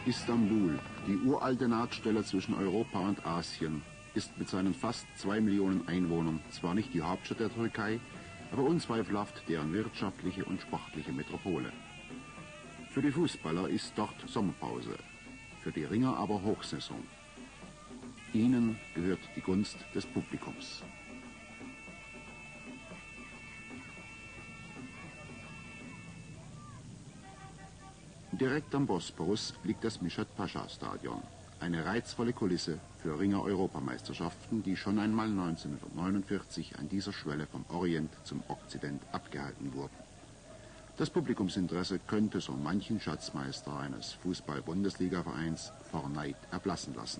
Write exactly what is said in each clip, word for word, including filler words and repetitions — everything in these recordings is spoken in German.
Istanbul, die uralte Nahtstelle zwischen Europa und Asien, ist mit seinen fast zwei Millionen Einwohnern zwar nicht die Hauptstadt der Türkei, aber unzweifelhaft deren wirtschaftliche und sportliche Metropole. Für die Fußballer ist dort Sommerpause, für die Ringer aber Hochsaison. Ihnen gehört die Gunst des Publikums. Direkt am Bosporus liegt das Mishat-Pascha-Stadion, eine reizvolle Kulisse für Ringer-Europameisterschaften, die schon einmal neunzehnhundertneunundvierzig an dieser Schwelle vom Orient zum Okzident abgehalten wurden. Das Publikumsinteresse könnte so manchen Schatzmeister eines Fußball-Bundesliga-Vereins vor Neid erblassen lassen.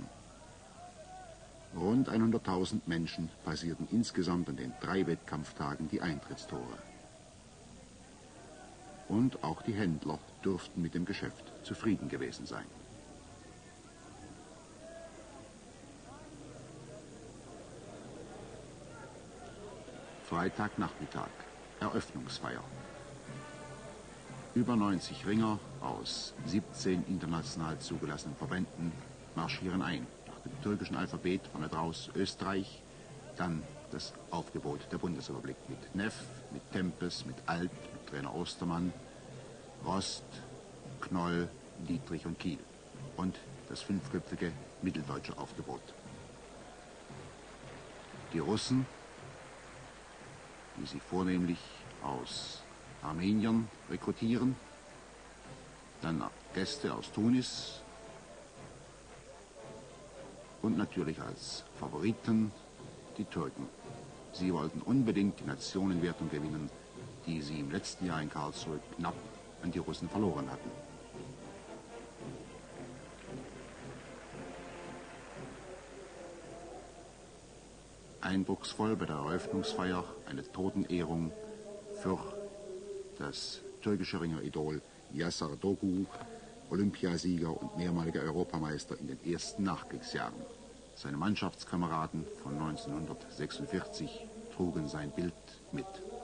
Rund hunderttausend Menschen passierten insgesamt an den drei Wettkampftagen die Eintrittstore. Und auch die Händler dürften mit dem Geschäft zufrieden gewesen sein. Freitagnachmittag, Eröffnungsfeier. Über neunzig Ringer aus siebzehn international zugelassenen Verbänden marschieren ein. Nach dem türkischen Alphabet vorne draus Österreich, dann das Aufgebot der Bundesrepublik mit Neff, mit Tempes, mit Alp, mit Trainer Ostermann, Rost, Knoll, Dietrich und Kiel und das fünfköpfige mitteldeutsche Aufgebot. Die Russen, die sie vornehmlich aus Armeniern rekrutieren, dann Gäste aus Tunis und natürlich als Favoriten die Türken. Sie wollten unbedingt die Nationenwertung gewinnen, die sie im letzten Jahr in Karlsruhe knapp an die Russen verloren hatten. Eindrucksvoll bei der Eröffnungsfeier eine Totenehrung für das türkische Ringer-Idol Yasar Dogu, Olympiasieger und mehrmaliger Europameister in den ersten Nachkriegsjahren. Seine Mannschaftskameraden von neunzehnhundertsechsundvierzig trugen sein Bild mit.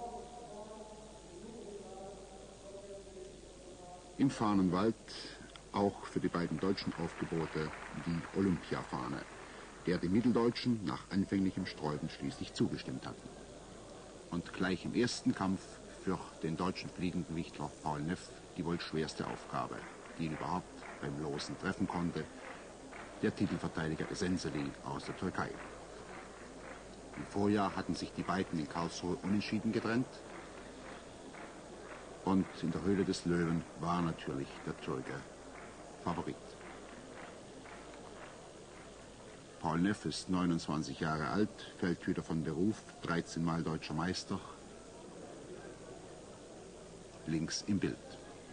Im Fahnenwald auch für die beiden deutschen Aufgebote die Olympiafahne, der die Mitteldeutschen nach anfänglichem Sträuben schließlich zugestimmt hatten. Und gleich im ersten Kampf für den deutschen Fliegengewichtler Paul Neff die wohl schwerste Aufgabe, die ihn überhaupt beim Losen treffen konnte, der Titelverteidiger Esenselie aus der Türkei. Im Vorjahr hatten sich die beiden in Karlsruhe unentschieden getrennt. Und in der Höhle des Löwen war natürlich der Türke Favorit. Paul Neff ist neunundzwanzig Jahre alt, Feldhüter von Beruf, dreizehn Mal deutscher Meister. Links im Bild.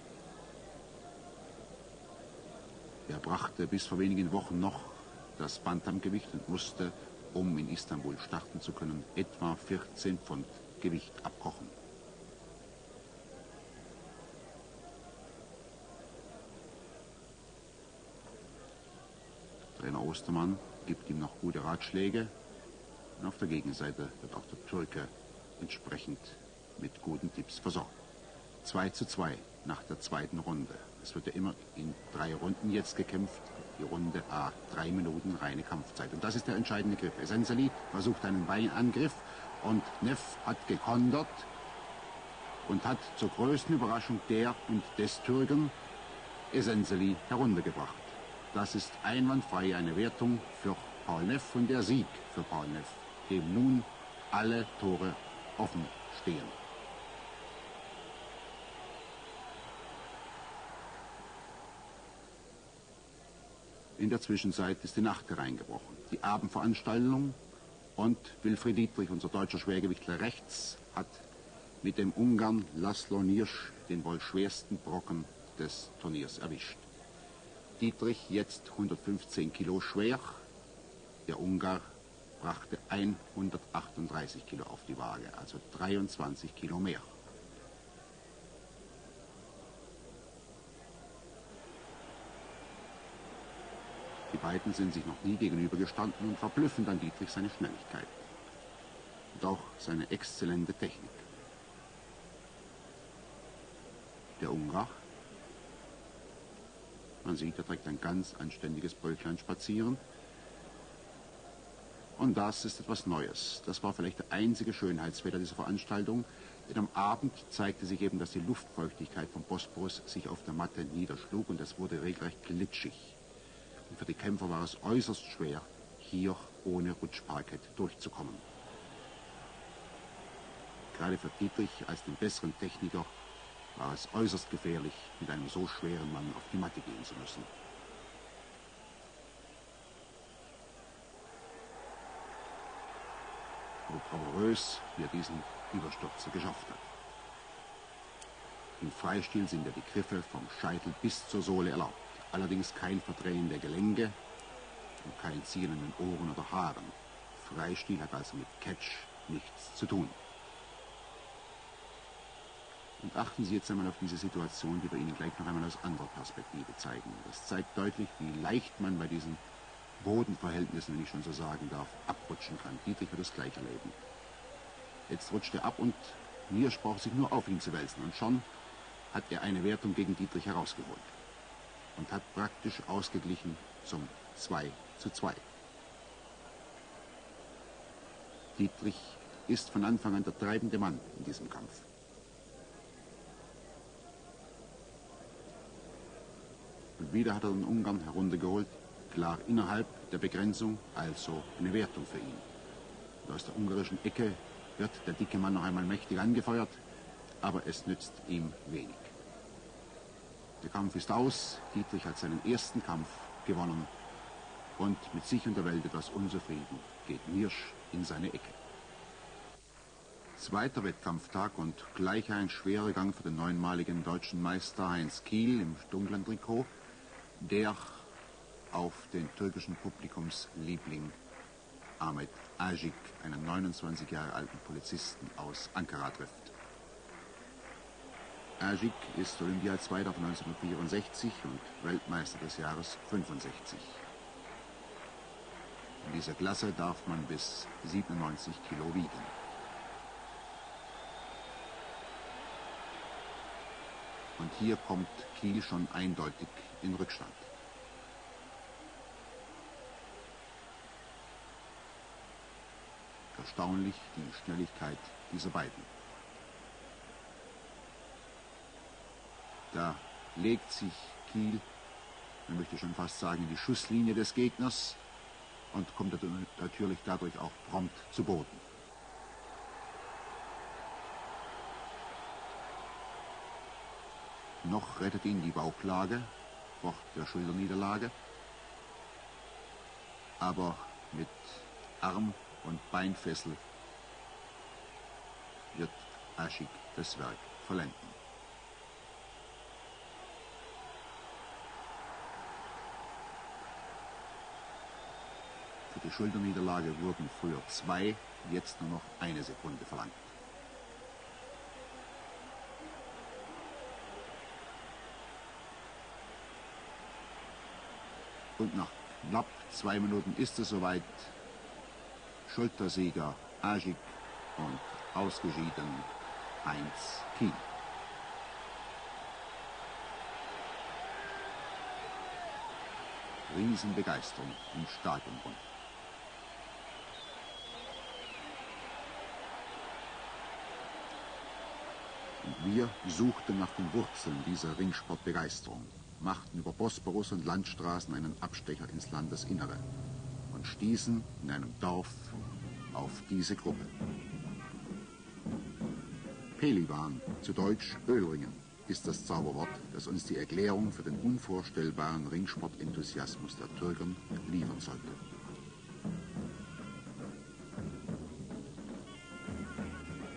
Er brachte bis vor wenigen Wochen noch das Bantamgewicht und musste, um in Istanbul starten zu können, etwa vierzehn Pfund Gewicht abkochen. Trainer Ostermann gibt ihm noch gute Ratschläge und auf der Gegenseite wird auch der Türke entsprechend mit guten Tipps versorgt. zwei zu zwei nach der zweiten Runde. Es wird ja immer in drei Runden jetzt gekämpft. Die Runde A, drei Minuten reine Kampfzeit. Und das ist der entscheidende Griff. Esenselie versucht einen Beinangriff und Neff hat gekontert und hat zur größten Überraschung der und des Türken Esenselie heruntergebracht. Das ist einwandfrei eine Wertung für Paul Neff und der Sieg für Paul Neff, dem nun alle Tore offen stehen. In der Zwischenzeit ist die Nacht hereingebrochen. Die Abendveranstaltung und Wilfried Dietrich, unser deutscher Schwergewichtler rechts, hat mit dem Ungarn Laszlo Nirsch den wohl schwersten Brocken des Turniers erwischt. Dietrich jetzt hundertfünfzehn Kilo schwer, der Ungar brachte hundertachtunddreißig Kilo auf die Waage, also dreiundzwanzig Kilo mehr. Die beiden sind sich noch nie gegenübergestanden und verblüffen dann Dietrich seine Schnelligkeit und auch seine exzellente Technik. Der Ungar, Man sieht, er trägt ein ganz anständiges Bäuchlein spazieren. Und das ist etwas Neues. Das war vielleicht der einzige Schönheitsfehler dieser Veranstaltung. Denn am Abend zeigte sich eben, dass die Luftfeuchtigkeit vom Bosporus sich auf der Matte niederschlug und es wurde regelrecht glitschig. Und für die Kämpfer war es äußerst schwer, hier ohne Rutschparkett durchzukommen. Gerade für Dietrich als den besseren Techniker war es äußerst gefährlich, mit einem so schweren Mann auf die Matte gehen zu müssen. So bravourös, wie er diesen Überstürzer geschafft hat. Im Freistil sind ja die Griffe vom Scheitel bis zur Sohle erlaubt. Allerdings kein Verdrehen der Gelenke und kein Ziehen in den Ohren oder Haaren. Freistil hat also mit Catch nichts zu tun. Und achten Sie jetzt einmal auf diese Situation, die wir Ihnen gleich noch einmal aus anderer Perspektive zeigen. Das zeigt deutlich, wie leicht man bei diesen Bodenverhältnissen, wenn ich schon so sagen darf, abrutschen kann. Dietrich wird das gleich erleben. Jetzt rutscht er ab und Niersch braucht sich nur auf ihn zu wälzen. Und schon hat er eine Wertung gegen Dietrich herausgeholt. Und hat praktisch ausgeglichen zum zwei zu zwei. Dietrich ist von Anfang an der treibende Mann in diesem Kampf. Und wieder hat er den Ungarn heruntergeholt, klar innerhalb der Begrenzung, also eine Wertung für ihn. Und aus der ungarischen Ecke wird der dicke Mann noch einmal mächtig angefeuert, aber es nützt ihm wenig. Der Kampf ist aus, Dietrich hat seinen ersten Kampf gewonnen und mit sich und der Welt etwas unzufrieden geht Niersch in seine Ecke. Zweiter Wettkampftag und gleich ein schwerer Gang für den neunmaligen deutschen Meister Heinz Kiel im dunklen Trikot, der auf den türkischen Publikumsliebling Ahmet Aşık, einen neunundzwanzig Jahre alten Polizisten aus Ankara, trifft. Aşık ist Olympiazweiter von neunzehnhundertvierundsechzig und Weltmeister des Jahres fünfundsechzig. In dieser Klasse darf man bis siebenundneunzig Kilo wiegen. Und hier kommt Kiel schon eindeutig in Rückstand. Erstaunlich die Schnelligkeit dieser beiden. Da legt sich Kiel, man möchte schon fast sagen, in die Schusslinie des Gegners und kommt natürlich dadurch auch prompt zu Boden. Noch rettet ihn die Bauchlage vor der Schulterniederlage, aber mit Arm- und Beinfessel wird Aşık das Werk vollenden. Für die Schulterniederlage wurden früher zwei, jetzt nur noch eine Sekunde verlangt. Und nach knapp zwei Minuten ist es soweit. Schultersieger Aşık und ausgeschieden Heinz Kiel. Riesenbegeisterung im Stadion. Und wir suchten nach den Wurzeln dieser Ringsportbegeisterung, machten über Bosporus und Landstraßen einen Abstecher ins Landesinnere und stießen in einem Dorf auf diese Gruppe. Pehlivan, zu Deutsch Ölringen, ist das Zauberwort, das uns die Erklärung für den unvorstellbaren Ringsportenthusiasmus der Türken liefern sollte.